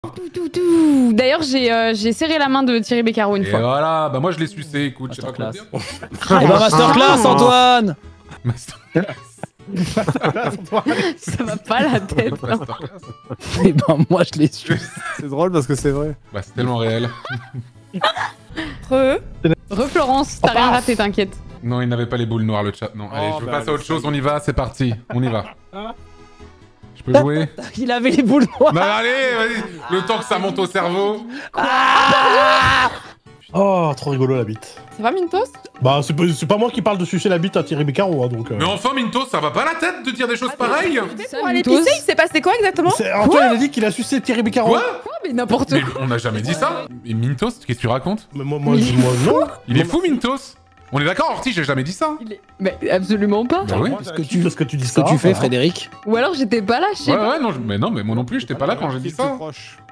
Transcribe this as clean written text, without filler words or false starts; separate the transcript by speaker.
Speaker 1: D'ailleurs, j'ai serré la main de Thierry Beccaro une
Speaker 2: Et
Speaker 1: fois.
Speaker 2: voilà, bah moi je l'ai sucé, écoute, je sais pas quoi dire.
Speaker 3: Eh ben masterclass Antoine.
Speaker 1: Ça va pas la tête. hein.
Speaker 3: Eh ben moi je l'ai su.
Speaker 4: C'est drôle parce que c'est vrai.
Speaker 2: Bah c'est tellement réel.
Speaker 1: Re Florence, t'as rien raté, t'inquiète.
Speaker 2: Non, il n'avait pas les boules noires, le chat. Non, allez, je veux passer à autre chose, on y va, c'est parti. On y va. Je peux jouer?
Speaker 3: Il avait les boules noires.
Speaker 2: Non, allez, vas-y. Le temps que ça monte au cerveau.
Speaker 5: Oh, trop rigolo la bite.
Speaker 1: Ça va, Mintos?
Speaker 5: Bah, c'est pas moi qui parle de sucer la bite à Thierry Beccaro, hein, donc...
Speaker 2: Mais enfin, Minto, ça va pas la tête de dire des choses pareilles?
Speaker 1: Pour aller pisser, il s'est passé quoi exactement?
Speaker 5: Antoine, il a dit qu'il a sucé Thierry Beccaro.
Speaker 2: Quoi?
Speaker 1: Mais n'importe
Speaker 2: Mais
Speaker 1: quoi.
Speaker 2: on n'a jamais dit ça. Et Mintos, qu'est-ce que tu racontes?
Speaker 5: Mais moi, non.
Speaker 2: Il est fou, Mintos. On est d'accord, Orti, j'ai jamais dit ça.
Speaker 1: Mais absolument pas.
Speaker 2: Bah oui.
Speaker 5: Ce que tu dis
Speaker 3: Ce que tu fais, Frédéric.
Speaker 1: Ou alors j'étais pas là, je sais
Speaker 2: Ouais,
Speaker 1: pas.
Speaker 2: ouais, non, mais non, mais moi non plus, j'étais pas là quand j'ai dit ça.
Speaker 4: Proche.